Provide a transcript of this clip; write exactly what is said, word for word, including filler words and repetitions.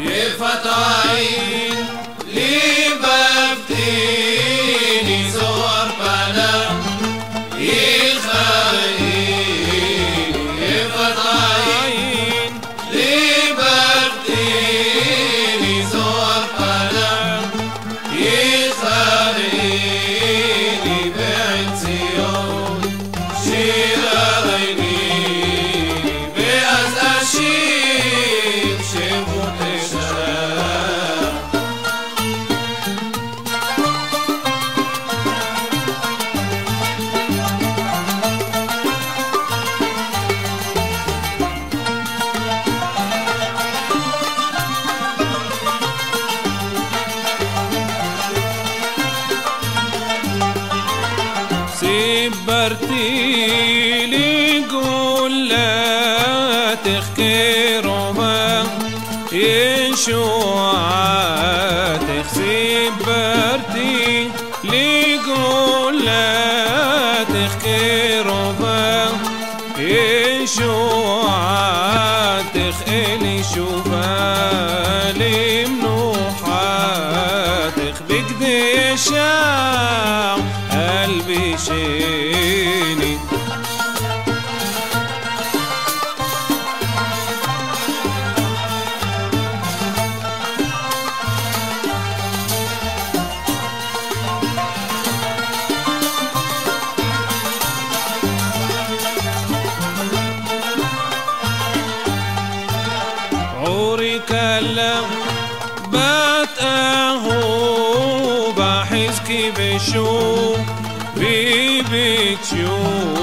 يفتعين لبفتيني زور بنا يخاين يفتعين لبفتيني زور بنا يخاين بعين سيون شيريني بأزاشيب شموت سبرتي لي قولة تخكرها ينشوعاتك سبرتي لي قولة تخكرها ينشوعاتك إلي شوفها لي منوحاتك بقدي شاع قلبي شيني عوري كلام بتأهو بحسكي بشوف بيبك شوف